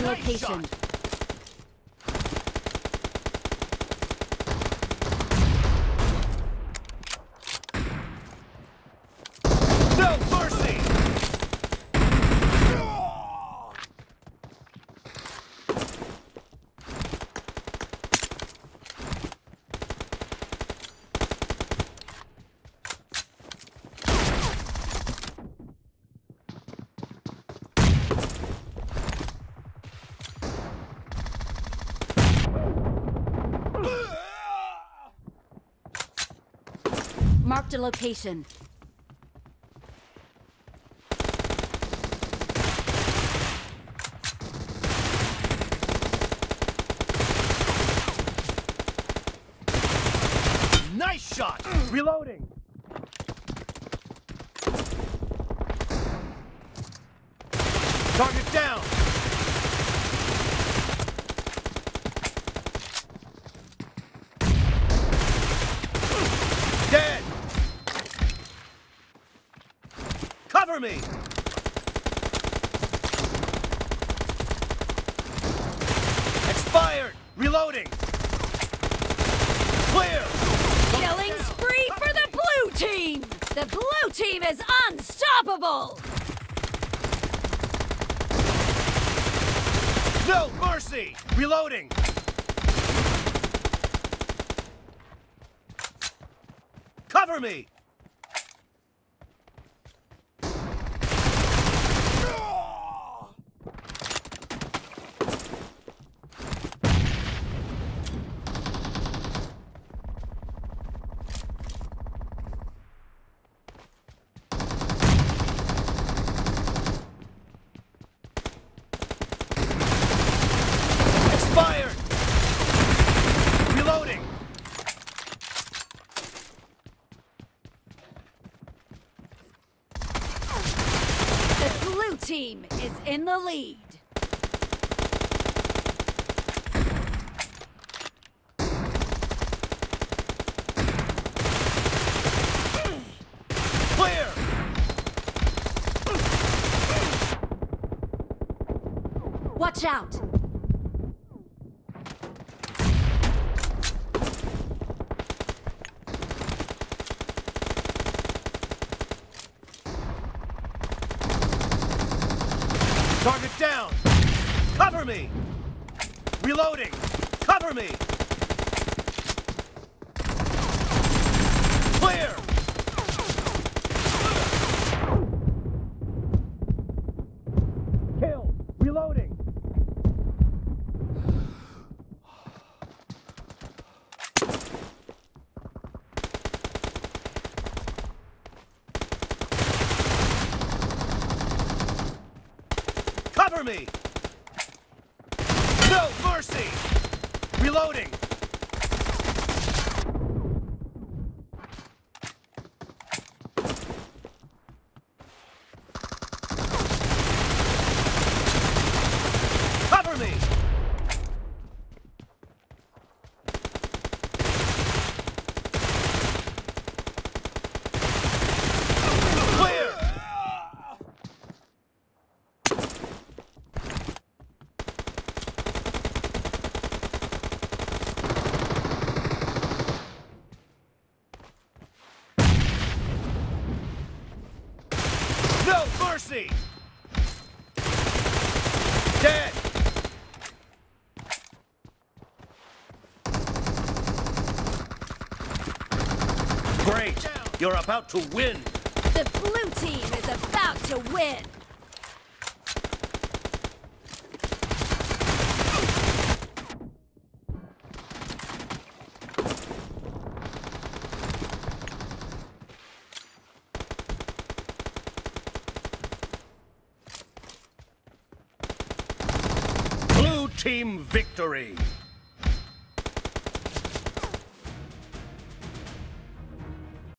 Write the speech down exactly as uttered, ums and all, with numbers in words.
location. No mercy! Marked a location. Nice shot! Reloading! Target down! Dead! Cover me! Expired! Reloading! Clear! Killing spree for the blue team! The blue team is unstoppable! No mercy! Reloading! Cover me! Expired! Reloading! The blue team is in the lead. Clear! Watch out! Target down! Cover me! Reloading! Cover me! Clear! Kill! Reloading! Cover me! No mercy! Reloading! Cover me! Clear! No mercy! Dead! Great! You're about to win! The blue team is about to win! Blue team victory!